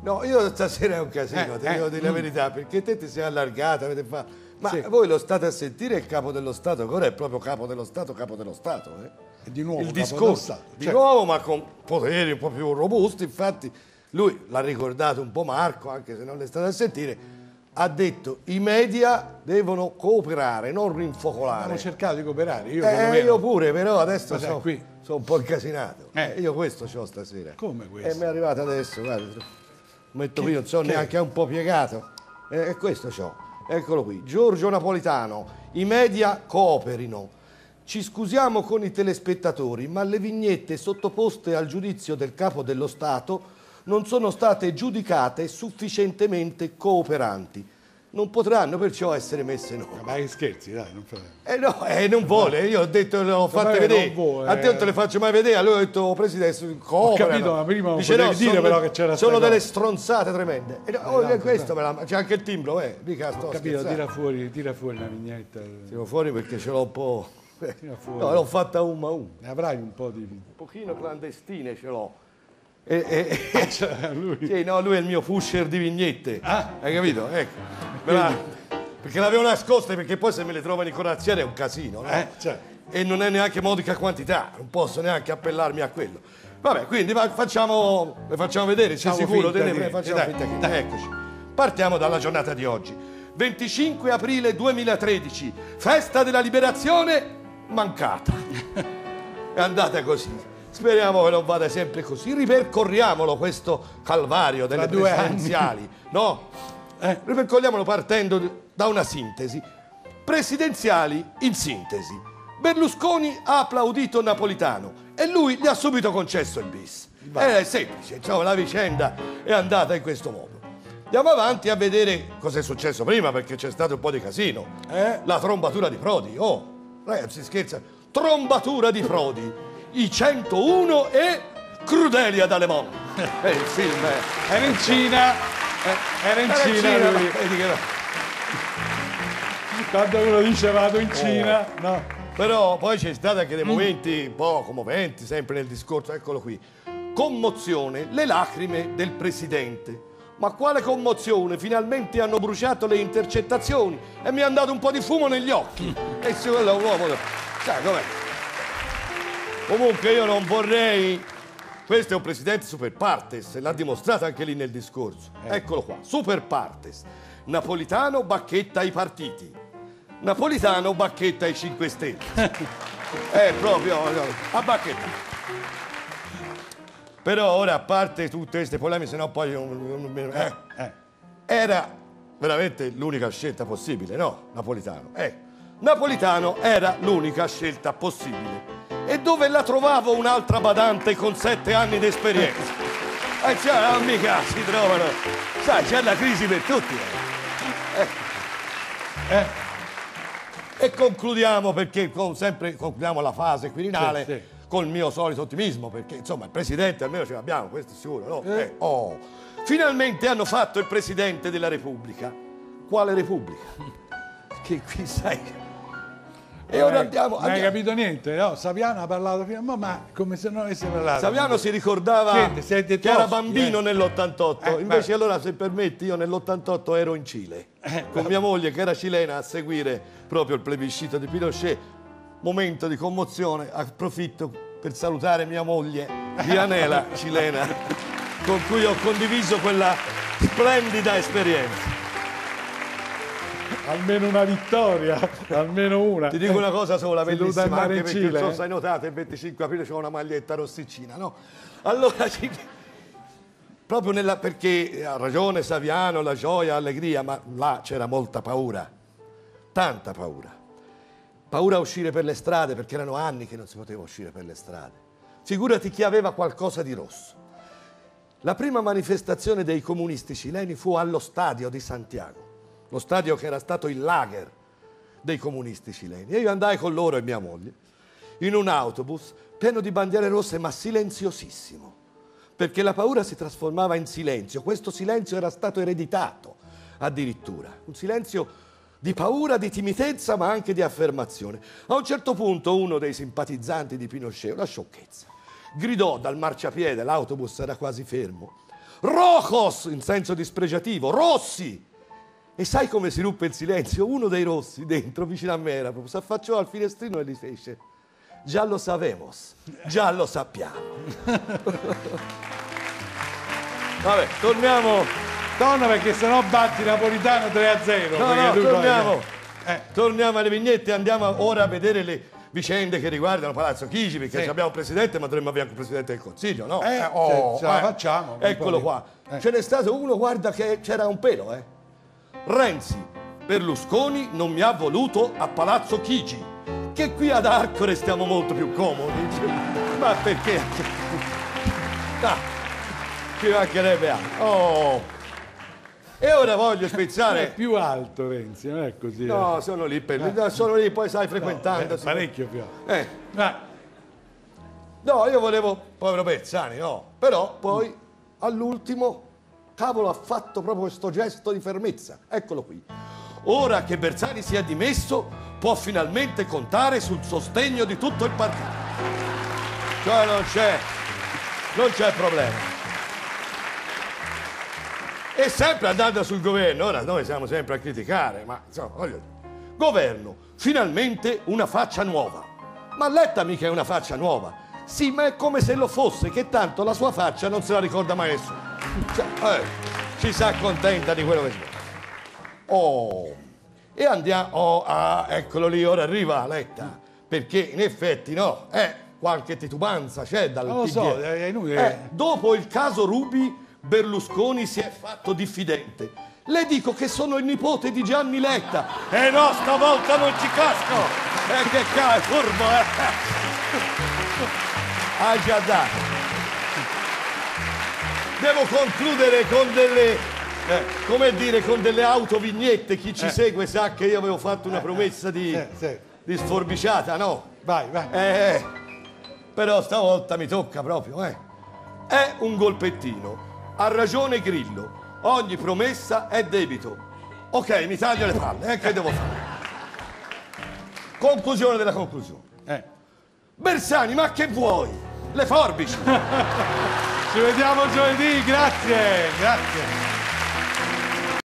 No, io stasera è un casino, ti devo dire la verità, perché te ti sei allargata, avete fatto... Ma voi lo state a sentire il capo dello Stato, che ora è proprio capo dello Stato, E di nuovo il capo dello discorso, Stato. di nuovo, ma con poteri un po' più robusti. Infatti lui l'ha ricordato un po' Marco, anche se non le state a sentire, ha detto i media devono cooperare, non rinfocolare. Abbiamo cercato di cooperare, Io pure, però adesso Cos'è, qui? sono un po' incasinato. Io questo c'ho stasera. Come questo? E mi è arrivato adesso, guarda, lo metto qui, non so neanche, è un po' piegato. E questo c'ho. Eccolo qui, Giorgio Napolitano, i media cooperino. Ci scusiamo con i telespettatori, ma le vignette sottoposte al giudizio del Capo dello Stato non sono state giudicate sufficientemente cooperanti. Non potranno perciò essere messe no. Ma che scherzi, dai, non fai. Non vuole, io ho detto le ho fatte vedere. A te non te le faccio mai vedere, allora ho detto Presidente, coopera. Ho capito, ma prima non Dice, potevi dire però che c'era sono sta delle cosa. stronzate tremende. Questo c'è anche il timbro, mica sto Ho capito, scherzando. tira fuori una vignetta. Tiro fuori perché ce l'ho un po'. Tira fuori. No, l'ho fatta una a una. Ne avrai un po' di... Un pochino clandestine ce l'ho. lui. Sì, no, lui è il mio pusher di vignette. Hai capito? Ecco. Perché l'avevo nascoste, perché poi se me le trovano i corazzieri è un casino, no? E non è neanche modica quantità, non posso neanche appellarmi a quello. Vabbè, quindi le facciamo vedere, sei sicuro? Facciamo finta che... Eccoci. Partiamo dalla giornata di oggi. 25 aprile 2013, festa della liberazione mancata. È andata così. Speriamo che non vada sempre così. Ripercorriamolo questo calvario delle presidenziali, no? Ripercorriamolo partendo da una sintesi. Presidenziali in sintesi. Berlusconi ha applaudito Napolitano e lui gli ha subito concesso il bis. È semplice, insomma, la vicenda è andata in questo modo. Andiamo avanti a vedere cosa è successo prima, perché c'è stato un po' di casino. La trombatura di Prodi. Ragazzi, scherza. Trombatura di Prodi. I 101 e Crudelia d'Alemont. Il film Era in Cina. Era in Cina lui. Quando uno dice vado in Cina, no. Però poi c'è stato anche dei momenti un po' commoventi, sempre nel discorso, eccolo qui. Commozione, le lacrime del presidente. Ma quale commozione? Finalmente hanno bruciato le intercettazioni e mi hanno dato un po' di fumo negli occhi. E se quello è un uomo... Sai com'è? Comunque io non vorrei... Questo è un presidente super partes, l'ha dimostrato anche lì nel discorso. Eccolo qua, super partes. Napolitano bacchetta i partiti. Napolitano bacchetta i 5 Stelle. Proprio a bacchetta. Però ora, a parte tutte queste polemiche, sennò poi... Era veramente l'unica scelta possibile, no? Napolitano. Napolitano era l'unica scelta possibile. E dove la trovavo un'altra badante con 7 anni di esperienza? Mica si trovano. Sai, c'è la crisi per tutti. E concludiamo, perché sempre concludiamo la fase quirinale col mio solito ottimismo, perché insomma il presidente almeno ce l'abbiamo, questo è sicuro, no? Finalmente hanno fatto il presidente della Repubblica. Quale Repubblica? Che qui sai... E ora andiamo. Non hai capito niente, no? Saviano ha parlato fino a ma come se non avesse parlato. Saviano si ricordava che era bambino nell'88, invece allora, se permetti, io nell'88 ero in Cile con mia moglie che era cilena a seguire proprio il plebiscito di Pinochet. Momento di commozione, approfitto per salutare mia moglie Dianela, cilena, con cui ho condiviso quella splendida esperienza. Almeno una vittoria, almeno una. Ti dico una cosa sola, bellissima, anche perché Cile, non so se hai notato, il 25 aprile c'è una maglietta rossicina, no? Allora, proprio perché ha ragione Saviano, la gioia, l'allegria, ma là c'era molta paura, tanta paura. Paura a uscire per le strade, perché erano anni che non si poteva uscire per le strade. Figurati chi aveva qualcosa di rosso. La prima manifestazione dei comunisti cileni fu allo stadio di Santiago. Lo stadio che era stato il lager dei comunisti cileni. E io andai con loro e mia moglie in un autobus pieno di bandiere rosse, ma silenziosissimo, perché la paura si trasformava in silenzio. Questo silenzio era stato ereditato addirittura, un silenzio di paura, di timidezza, ma anche di affermazione. A un certo punto uno dei simpatizzanti di Pinochet, una sciocchezza, gridò dal marciapiede, l'autobus era quasi fermo: Rojos, in senso dispregiativo, rossi. E sai come si ruppe il silenzio? Uno dei rossi dentro, vicino a me, era proprio, si affacciò al finestrino e gli fece: già lo sabemos, già lo sappiamo. Vabbè, torniamo. Torna perché sennò batti Napolitano 3-0. No, torniamo alle vignette, andiamo ora a vedere le vicende che riguardano Palazzo Chigi, perché abbiamo un presidente, ma dovremmo avere anche un presidente del Consiglio, no? Ce la facciamo. Eccolo qua. Ce n'è stato uno, guarda che c'era un pelo, Renzi, Berlusconi non mi ha voluto a Palazzo Chigi, che qui ad Arcore stiamo molto più comodi. Ma perché? Ci mancherebbe altro. E ora voglio spezzare. È più alto Renzi, non è così. No, sono lì sono lì, poi sai, frequentando. Parecchio più. No, io volevo, povero Bersani, no. Però poi all'ultimo, cavolo, ha fatto proprio questo gesto di fermezza. Eccolo qui. Ora che Bersani si è dimesso, può finalmente contare sul sostegno di tutto il partito. Cioè non c'è problema. E sempre andando sul governo, ora noi siamo sempre a criticare, ma insomma, voglio dire. Governo, finalmente una faccia nuova. Ma Letta mica è una faccia nuova. Sì, ma è come se lo fosse, che tanto la sua faccia non se la ricorda mai nessuno. Cioè, ci si accontenta di quello che si fa. E andiamo, eccolo lì, ora arriva Letta, perché in effetti no, qualche titubanza c'è dal non lo so, è inutile. Dopo il caso Ruby, Berlusconi si è fatto diffidente. Le dico che sono il nipote di Gianni Letta. E no, stavolta non ci casco. Che è furbo, già dato. Devo concludere con delle, come dire, con delle autovignette. Chi ci segue sa che io avevo fatto una promessa di sforbiciata, no? Vai. Però stavolta mi tocca proprio, È un golpettino. Ha ragione Grillo, ogni promessa è debito. Ok, mi taglio le palle, che devo fare? Conclusione della conclusione. Bersani, ma che vuoi? Le forbici! Ci vediamo giovedì, grazie.